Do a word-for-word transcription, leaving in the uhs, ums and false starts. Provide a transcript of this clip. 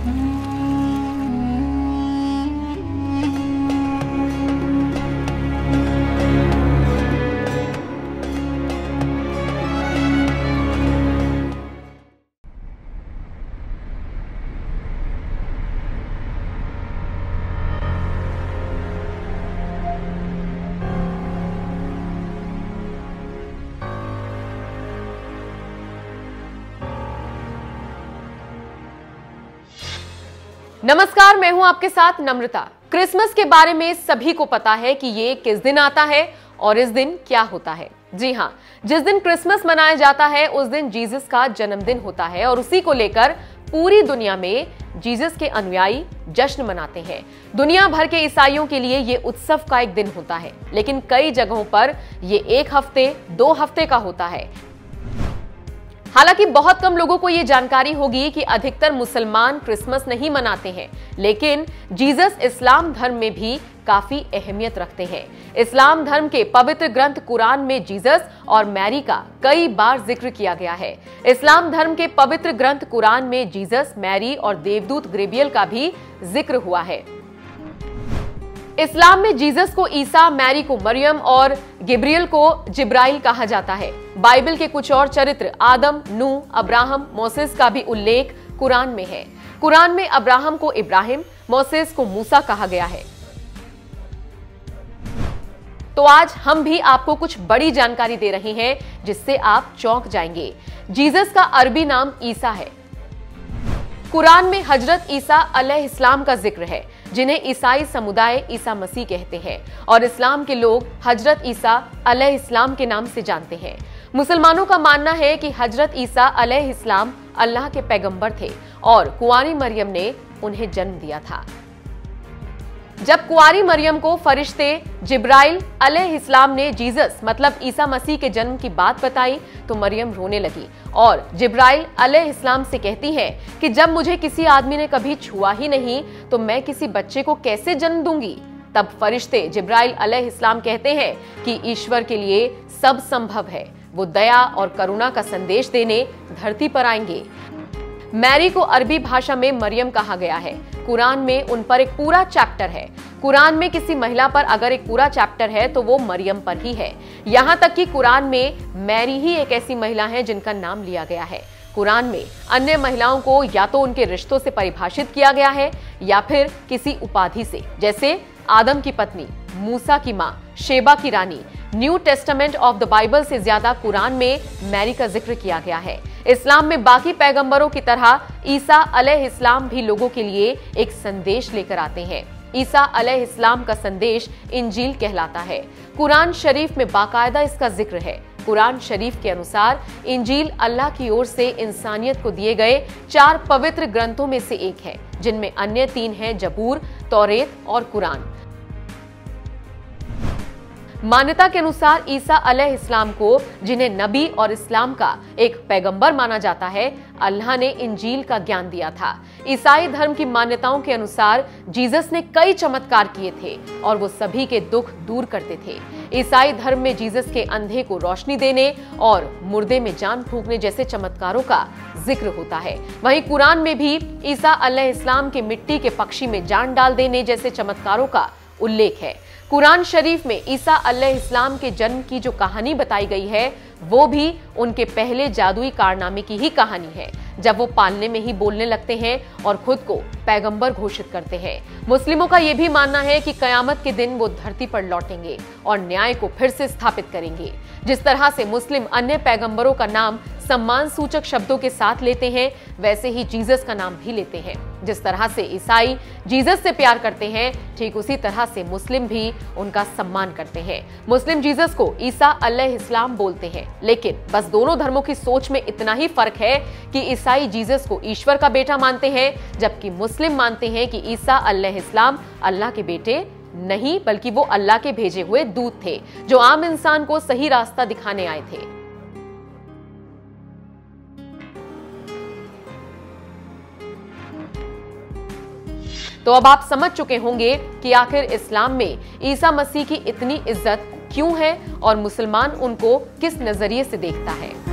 नमस्कार, मैं हूं आपके साथ नम्रता। क्रिसमस के बारे में सभी को पता है कि ये किस दिन आता है और इस दिन क्या होता है। जी हां, जिस दिन क्रिसमस मनाया जाता है उस दिन जीसस का जन्मदिन होता है और उसी को लेकर पूरी दुनिया में जीसस के अनुयायी जश्न मनाते हैं। दुनिया भर के ईसाइयों के लिए ये उत्सव का एक दिन होता है, लेकिन कई जगहों पर ये एक हफ्ते दो हफ्ते का होता है। हालांकि बहुत कम लोगों को यह जानकारी होगी कि अधिकतर मुसलमान क्रिसमस नहीं मनाते हैं, लेकिन जीसस इस्लाम धर्म में भी काफी अहमियत रखते हैं। इस्लाम धर्म के पवित्र ग्रंथ कुरान में जीसस और मैरी का कई बार जिक्र किया गया है। इस्लाम धर्म के पवित्र ग्रंथ कुरान में जीसस, मैरी और देवदूत गब्रिएल का भी जिक्र हुआ है। इस्लाम में जीसस को ईसा, मैरी को मरियम और गब्रिएल को जिब्राइल कहा जाता है। बाइबल के कुछ और चरित्र आदम, नूह, अब्राहम, मोसेस का भी उल्लेख कुरान में है। कुरान में अब्राहम को इब्राहिम, मोसेस को मूसा कहा गया है। तो आज हम भी आपको कुछ बड़ी जानकारी दे रहे हैं जिससे आप चौंक जाएंगे। जीसस का अरबी नाम ईसा है। कुरान में हजरत ईसा अलैहिस्सलाम का जिक्र है, जिन्हें ईसाई समुदाय ईसा मसीह कहते हैं और इस्लाम के लोग हजरत ईसा अलैहिस्सलाम के नाम से जानते हैं। मुसलमानों का मानना है कि हजरत ईसा अलैहिस्सलाम अल्लाह के पैगंबर थे और कुंवारी मरियम ने उन्हें जन्म दिया था। जब कुंवारी मरियम को फरिश्ते जिब्राइल अलैहिस्सलाम ने जीसस मतलब ईसा मसीह के जन्म की बात बताई तो मरियम रोने लगी और जिब्राइल अलैहिस्सलाम से कहती है कि जब मुझे किसी आदमी ने कभी छुआ ही नहीं तो मैं किसी बच्चे को कैसे जन्म दूंगी। तब फरिश्ते जिब्राइल अलैहिस्सलाम कहते हैं कि ईश्वर के लिए सब संभव है, वो दया और करुणा का संदेश देने धरती पर आएंगे। मैरी को अरबी भाषा में मरियम कहा गया है। कुरान में उन पर एक पूरा चैप्टर है। कुरान में किसी महिला पर अगर एक पूरा चैप्टर है तो वो मरियम पर ही है। यहाँ तक कि कुरान में मैरी ही एक ऐसी महिला है जिनका नाम लिया गया है। कुरान में अन्य महिलाओं को या तो उनके रिश्तों से परिभाषित किया गया है या फिर किसी उपाधि से, जैसे आदम की पत्नी, मूसा की मां, शेबा की रानी। New Testament of the Bible से ज्यादा कुरान में मैरी का जिक्र किया गया है। इस्लाम में बाकी पैगंबरों की तरह ईसा अलैहिस्सलाम भी लोगों के लिए एक संदेश लेकर आते हैं। ईसा अलैहिस्सलाम का संदेश इंजील कहलाता है। कुरान शरीफ में बाकायदा इसका जिक्र है। कुरान शरीफ के अनुसार इंजील अल्लाह की ओर से इंसानियत को दिए गए चार पवित्र ग्रंथों में से एक है, जिनमें अन्य तीन हैं जबूर, तौरेत और कुरान। मान्यता के अनुसार ईसा अलैहिस्सलाम को, जिन्हें नबी और इस्लाम का एक पैगंबर माना जाता है, अल्लाह ने इंजील का ज्ञान दिया था। ईसाई धर्म की मान्यताओं के अनुसार जीसस ने कई चमत्कार किए थे और वो सभी के दुख दूर करते थे। ईसाई धर्म में जीसस के अंधे को रोशनी देने और मुर्दे में जान फूंकने जैसे चमत्कारों का जिक्र होता है। वहीं कुरान में भी ईसा अलैहिस्सलाम के मिट्टी के पक्षी में जान डाल देने जैसे चमत्कारों का उल्लेख है। कुरान शरीफ में ईसा अलैहिस्सलाम के जन्म की जो कहानी बताई गई है वो भी उनके पहले जादुई कारनामे की ही कहानी है, जब वो पालने में ही बोलने लगते हैं और खुद को पैगंबर घोषित करते हैं। मुस्लिमों का यह भी मानना है कि कयामत के दिन वो धरती पर लौटेंगे और न्याय को फिर से स्थापित करेंगे। जिस तरह से मुस्लिम अन्य पैगंबरों का नाम सम्मान सूचक शब्दों के साथ लेते हैं, वैसे ही जीसस का नाम भी लेते हैं। जिस तरह से ईसाई जीसस से प्यार करते हैं, ठीक उसी तरह से मुस्लिम भी उनका सम्मान करते हैं। मुस्लिम जीसस को ईसा अलैहिस्सलाम बोलते हैं, लेकिन बस दोनों धर्मों की सोच में इतना ही फर्क है कि ईसाई जीसस को ईश्वर का बेटा मानते हैं, जबकि मुस्लिम मानते हैं कि ईसा अलैहिस्सलाम अल्लाह के बेटे नहीं, बल्कि वो अल्लाह के भेजे हुए दूत थे, जो आम इंसान को सही रास्ता दिखाने आए थे। तो अब आप समझ चुके होंगे कि आखिर इस्लाम में ईसा मसीह की इतनी इज्जत क्यों है और मुसलमान उनको किस नजरिए से देखता है।